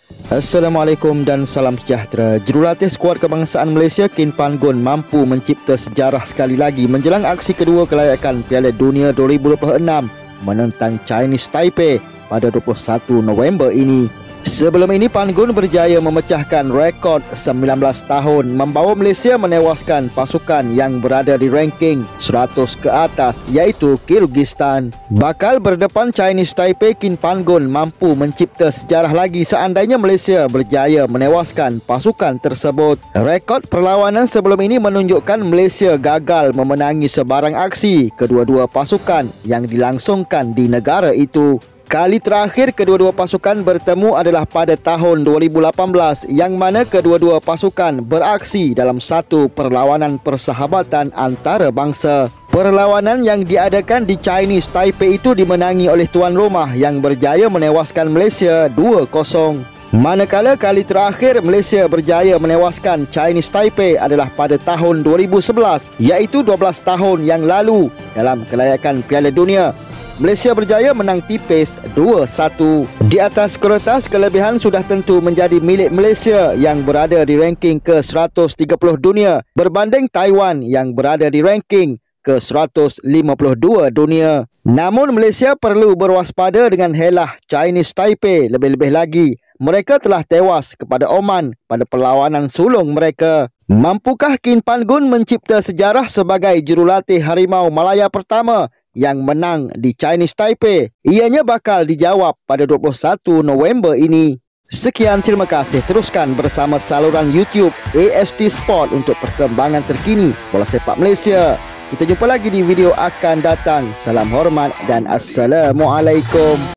Assalamualaikum dan salam sejahtera. Jurulatih skuad kebangsaan Malaysia Kin Pangun mampu mencipta sejarah sekali lagi menjelang aksi kedua kelayakan Piala Dunia 2026 menentang Chinese Taipei pada 21 November ini. Sebelum ini Pangun berjaya memecahkan rekod 19 tahun membawa Malaysia menewaskan pasukan yang berada di ranking 100 ke atas iaitu Kyrgyzstan. Bakal berdepan Chinese Taipei, Kin Pangun mampu mencipta sejarah lagi seandainya Malaysia berjaya menewaskan pasukan tersebut. Rekod perlawanan sebelum ini menunjukkan Malaysia gagal memenangi sebarang aksi kedua-dua pasukan yang dilangsungkan di negara itu. Kali terakhir kedua-dua pasukan bertemu adalah pada tahun 2018 yang mana kedua-dua pasukan beraksi dalam satu perlawanan persahabatan antarabangsa. Perlawanan yang diadakan di Chinese Taipei itu dimenangi oleh tuan rumah yang berjaya menewaskan Malaysia 2-0. Manakala kali terakhir Malaysia berjaya menewaskan Chinese Taipei adalah pada tahun 2011 iaitu 12 tahun yang lalu dalam kelayakan Piala Dunia. Malaysia berjaya menang tipis 2-1. Di atas kertas, kelebihan sudah tentu menjadi milik Malaysia yang berada di ranking ke-130 dunia berbanding Taiwan yang berada di ranking ke-152 dunia. Namun Malaysia perlu berwaspada dengan helah Chinese Taipei. Lebih-lebih lagi, mereka telah tewas kepada Oman pada perlawanan sulung mereka. Mampukah Kin Pangun mencipta sejarah sebagai jurulatih Harimau Malaya pertama yang menang di Chinese Taipei? Ianya bakal dijawab pada 21 November ini. Sekian, terima kasih. Teruskan bersama saluran YouTube AST Sport untuk perkembangan terkini bola sepak Malaysia. Kita jumpa lagi di video akan datang. Salam hormat dan Assalamualaikum.